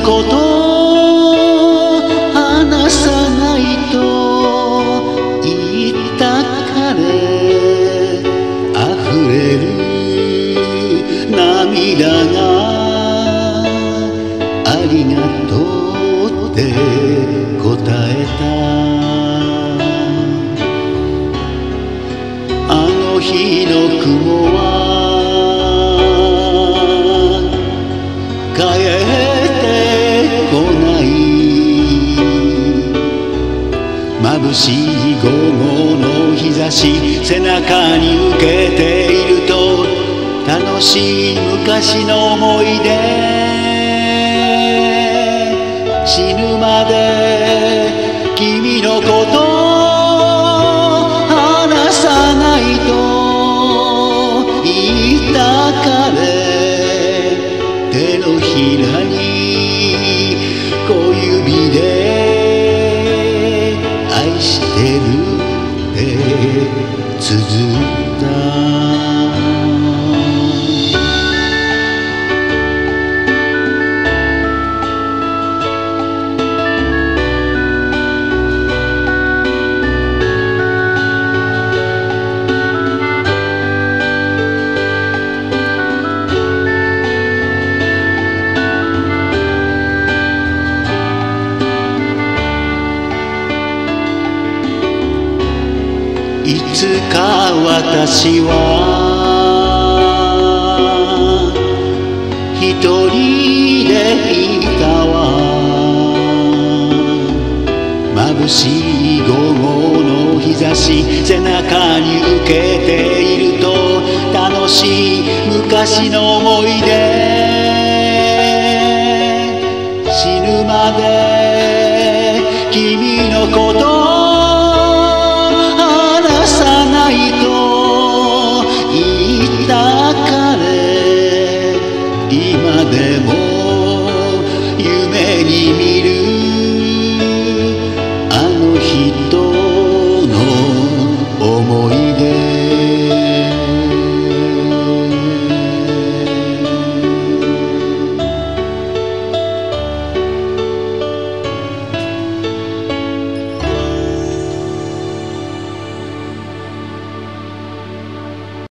こと話さないと言ったかれ溢れる涙がありがとうって答えた。あの日の雲は帰ってこない。眩しい午後の日差し背中に受けていると楽しい昔の思い出。死ぬまで君のこと話さないと言ったかれ手のひらに小指で愛してるって綴った。いつか私は一人でいたわ。眩しい午後の日差し背中に受けていると楽しい昔の思い出。死ぬまで君のこと